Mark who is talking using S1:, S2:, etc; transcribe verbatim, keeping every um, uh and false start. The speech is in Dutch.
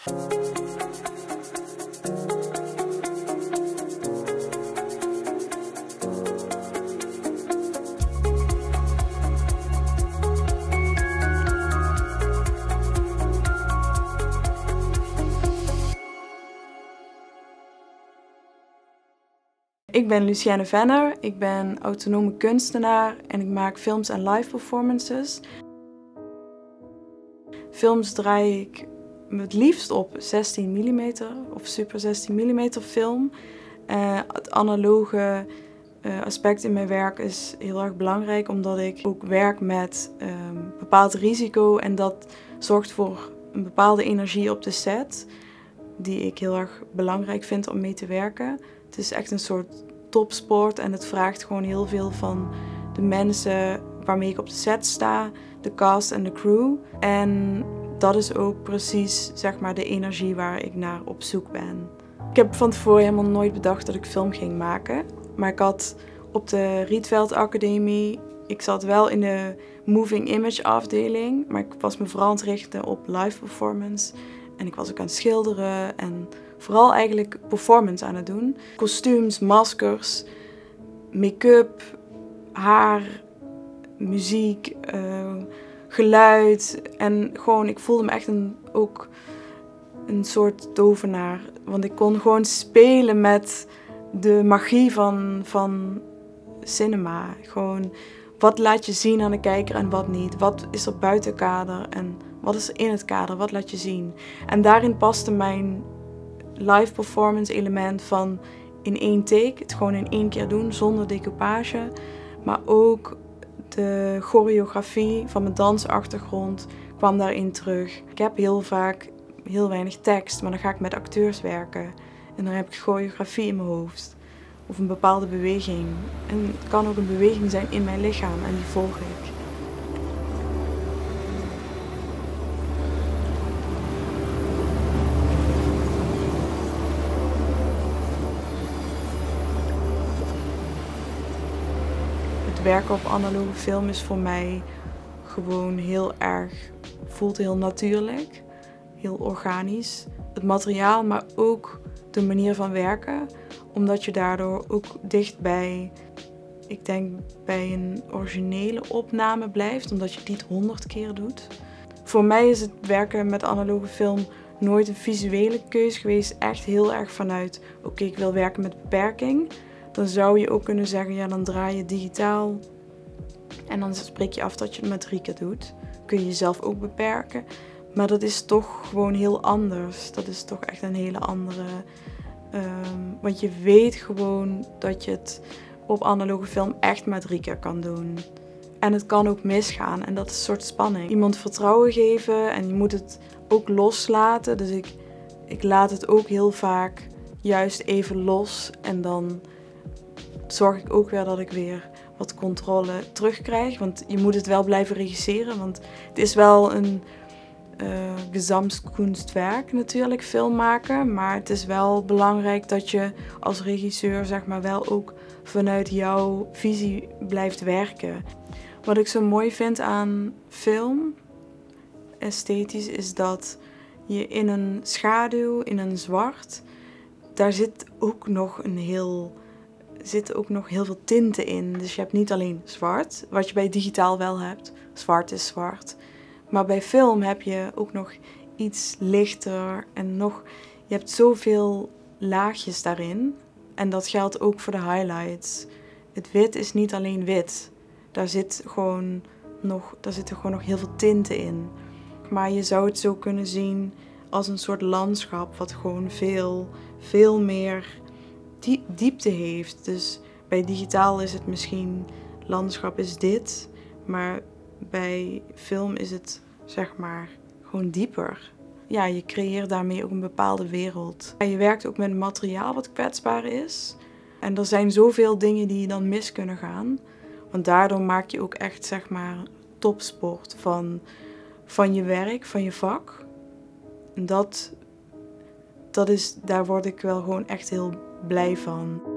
S1: Ik ben Lucienne Venner, ik ben autonome kunstenaar en ik maak films en live performances. Films draai ik het liefst op zestien millimeter of super zestien millimeter film. Uh, het analoge uh, aspect in mijn werk is heel erg belangrijk omdat ik ook werk met uh, een bepaald risico en dat zorgt voor een bepaalde energie op de set die ik heel erg belangrijk vind om mee te werken. Het is echt een soort topsport en het vraagt gewoon heel veel van de mensen waarmee ik op de set sta, de cast en de crew. En dat is ook precies zeg maar de energie waar ik naar op zoek ben. Ik heb van tevoren helemaal nooit bedacht dat ik film ging maken. Maar ik had op de Rietveld Academie, ik zat wel in de moving image afdeling, maar ik was me vooral aan het richten op live performance. En ik was ook aan het schilderen en vooral eigenlijk performance aan het doen. Kostuums, maskers, make-up, haar, muziek, uh, geluid. En gewoon, ik voelde me echt een, ook een soort tovenaar. Want ik kon gewoon spelen met de magie van, van cinema. Gewoon, wat laat je zien aan de kijker en wat niet? Wat is er buiten het kader en wat is er in het kader? Wat laat je zien? En daarin paste mijn live performance element van in één take, het gewoon in één keer doen zonder decoupage. Maar ook de choreografie van mijn dansachtergrond kwam daarin terug. Ik heb heel vaak heel weinig tekst, maar dan ga ik met acteurs werken. En dan heb ik choreografie in mijn hoofd. Of een bepaalde beweging. En het kan ook een beweging zijn in mijn lichaam en die volg ik. Het werken op analoge film is voor mij gewoon heel erg, voelt heel natuurlijk, heel organisch. Het materiaal, maar ook de manier van werken, omdat je daardoor ook dicht bij, ik denk, bij een originele opname blijft, omdat je het niet honderd keer doet. Voor mij is het werken met analoge film nooit een visuele keus geweest, echt heel erg vanuit, oké, okay, ik wil werken met beperking. Dan zou je ook kunnen zeggen, ja, dan draai je digitaal en dan spreek je af dat je het met drie keer doet. Kun je jezelf ook beperken, maar dat is toch gewoon heel anders. Dat is toch echt een hele andere, um, want je weet gewoon dat je het op analoge film echt maar drie keer kan doen. En het kan ook misgaan en dat is een soort spanning. Iemand vertrouwen geven en je moet het ook loslaten, dus ik, ik laat het ook heel vaak juist even los en dan zorg ik ook weer dat ik weer wat controle terugkrijg. Want je moet het wel blijven regisseren. Want het is wel een uh, Gesamtkunstwerk natuurlijk, film maken. Maar het is wel belangrijk dat je als regisseur zeg maar wel ook vanuit jouw visie blijft werken. Wat ik zo mooi vind aan film, esthetisch, is dat je in een schaduw, in een zwart, daar zit ook nog een heel... Er zitten ook nog heel veel tinten in. Dus je hebt niet alleen zwart, wat je bij digitaal wel hebt. Zwart is zwart. Maar bij film heb je ook nog iets lichter en nog... Je hebt zoveel laagjes daarin. En dat geldt ook voor de highlights. Het wit is niet alleen wit. Daar, zit gewoon nog, daar zitten gewoon nog heel veel tinten in. Maar je zou het zo kunnen zien als een soort landschap wat gewoon veel, veel meer diepte heeft. Dus bij digitaal is het misschien, landschap is dit, maar bij film is het zeg maar gewoon dieper. Ja, je creëert daarmee ook een bepaalde wereld. Je werkt ook met een materiaal wat kwetsbaar is. En er zijn zoveel dingen die dan mis kunnen gaan. Want daardoor maak je ook echt zeg maar topsport van, van je werk, van je vak. En dat, dat is, daar word ik wel gewoon echt heel blij van.